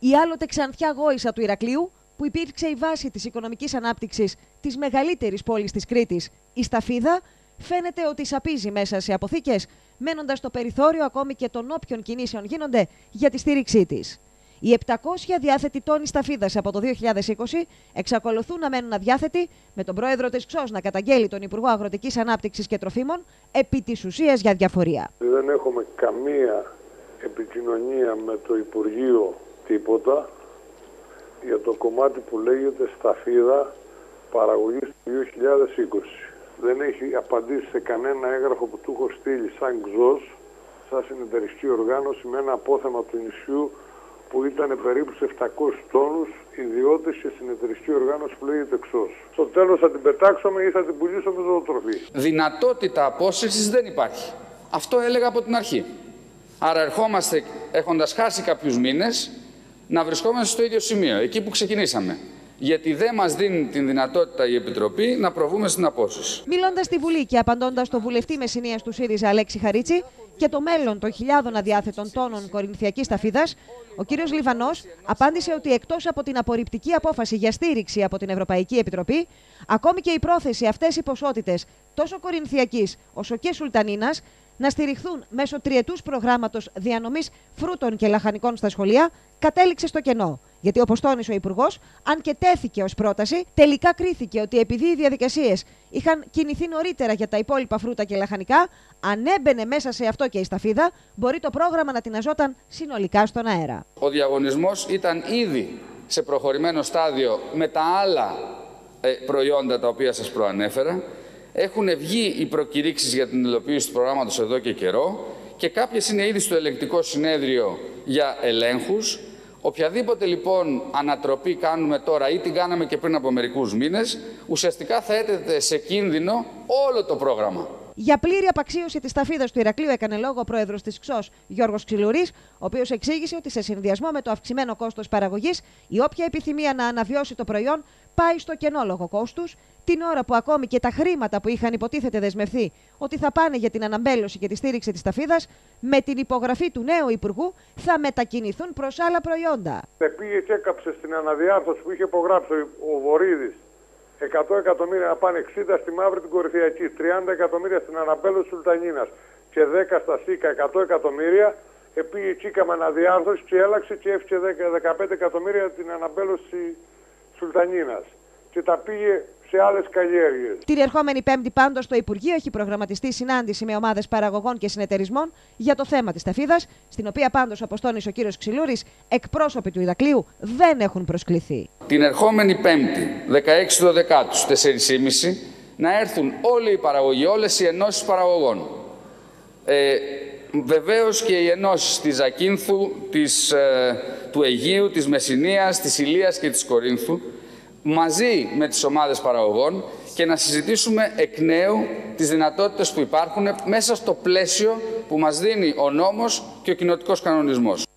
Η άλλοτε ξανθιά γόησα του Ηρακλείου, που υπήρξε η βάση της οικονομικής ανάπτυξης της μεγαλύτερης πόλης της Κρήτης, η Σταφίδα, φαίνεται ότι σαπίζει μέσα σε αποθήκες, μένοντας στο περιθώριο ακόμη και των όποιων κινήσεων γίνονται για τη στήριξή της. Οι 700 διάθετοι τόνοι σταφίδας από το 2020 εξακολουθούν να μένουν αδιάθετοι, με τον πρόεδρο της ΞΟΣ να καταγγέλει τον Υπουργό Αγροτικής Ανάπτυξης και Τροφίμων επί της ουσίας για διαφορία. Δεν έχουμε καμία επικοινωνία με το Υπουργείο τίποτα για το κομμάτι που λέγεται σταφίδα παραγωγής του 2020. Δεν έχει απαντήσει σε κανένα έγγραφο που του έχω στείλει σαν ΞΟΣ, σαν συνεταιριστική οργάνωση, με ένα απόθεμα του νησιού που ήταν περίπου σε 700 τόνους, ιδιώτες και συνεταιριστική οργάνωση που λέγεται ΞΟΣ. Στο τέλος θα την πετάξουμε ή θα την πουλήσουμε με ζωοτροφή. Δυνατότητα απόσυρσης δεν υπάρχει. Αυτό έλεγα από την αρχή. Άρα ερχόμαστε, έχοντας χάσει κάποιους μήνες, να βρισκόμαστε στο ίδιο σημείο, εκεί που ξεκινήσαμε. Γιατί δεν μας δίνει την δυνατότητα η Επιτροπή να προβούμε στην απόσυρση. Μιλώντας στη Βουλή και απαντώντας στο βουλευτή Μεσσηνίας του ΣΥΡΙΖΑ Αλέξη Χαρίτση και το μέλλον των χιλιάδων αδιάθετων τόνων κορινθιακής σταφίδας, ο κύριος Λιβανός απάντησε ότι εκτός από την απορριπτική απόφαση για στήριξη από την Ευρωπαϊκή Επιτροπή, ακόμη και η πρόθεση αυτές οι ποσότητες τόσο κορινθιακής όσο και σουλτανίνας να στηριχθούν μέσω τριετούς προγράμματος διανομής φρούτων και λαχανικών στα σχολεία, κατέληξε στο κενό. Γιατί, όπως τόνισε ο Υπουργός, αν και τέθηκε ως πρόταση, τελικά κρίθηκε ότι επειδή οι διαδικασίες είχαν κινηθεί νωρίτερα για τα υπόλοιπα φρούτα και λαχανικά, αν έμπαινε μέσα σε αυτό και η σταφίδα, μπορεί το πρόγραμμα να τειναζόταν συνολικά στον αέρα. Ο διαγωνισμός ήταν ήδη σε προχωρημένο στάδιο με τα άλλα προϊόντα τα οποία σας προανέφερα. Έχουν βγει οι προκηρύξεις για την υλοποίηση του προγράμματος εδώ και καιρό και κάποιες είναι ήδη στο ελεγκτικό συνέδριο για ελέγχους. Οποιαδήποτε λοιπόν ανατροπή κάνουμε τώρα ή την κάναμε και πριν από μερικούς μήνες, ουσιαστικά θα έθετε σε κίνδυνο όλο το πρόγραμμα. Για πλήρη απαξίωση της σταφίδας του Ηρακλείου έκανε λόγο ο πρόεδρος της ΞΟΣ, Γιώργος Ξυλουρής, ο οποίος εξήγησε ότι σε συνδυασμό με το αυξημένο κόστος παραγωγής, η όποια επιθυμία να αναβιώσει το προϊόν πάει στο κενό λόγω κόστους, την ώρα που ακόμη και τα χρήματα που είχαν υποτίθεται δεσμευθεί ότι θα πάνε για την αναμπέλωση και τη στήριξη της σταφίδας, με την υπογραφή του νέου Υπουργού θα μετακινηθούν προς άλλα προϊόντα. Πήγε και έκαψε στην αναδιάρθρωση που είχε υπογράψει ο Βορίδης 100 εκατομμύρια να πάνε 60 στη μαύρη την κορυφιακή, 30 εκατομμύρια στην αναμπέλωση Σουλτανίνας και 10 στα ΣΥΚΑ, 100 εκατομμύρια. Πήγε εκεί με αναδιάρθρωση και έλαξε και έφυγε 15 εκατομμύρια την αναμπέλωση Σουλτανίνας. Και τα πήγε σε άλλες καλλιέργειες. Την ερχόμενη Πέμπτη, πάντως, στο Υπουργείο έχει προγραμματιστεί συνάντηση με ομάδες παραγωγών και συνεταιρισμών για το θέμα της σταφίδας, στην οποία πάντως, όπως τόνισε ο κύριος Ξυλούρης, εκπρόσωποι του Ηρακλείου δεν έχουν προσκληθεί. Την ερχόμενη Πέμπτη, 16/12, 4:30, να έρθουν όλοι οι παραγωγοί, όλες οι ενώσεις παραγωγών. Βεβαίως και οι ενώσεις της Ζακίνθου, του Αιγείου, της Μεσσηνίας, της Ηλίας και της Κορίνθου, μαζί με τις ομάδες παραγωγών και να συζητήσουμε εκ νέου τις δυνατότητες που υπάρχουν μέσα στο πλαίσιο που μας δίνει ο νόμος και ο κοινοτικός κανονισμός.